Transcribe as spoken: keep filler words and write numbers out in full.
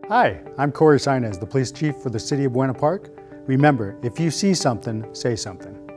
Hi, I'm Corey Sainez, the police chief for the city of Buena Park. Remember, if you see something, say something.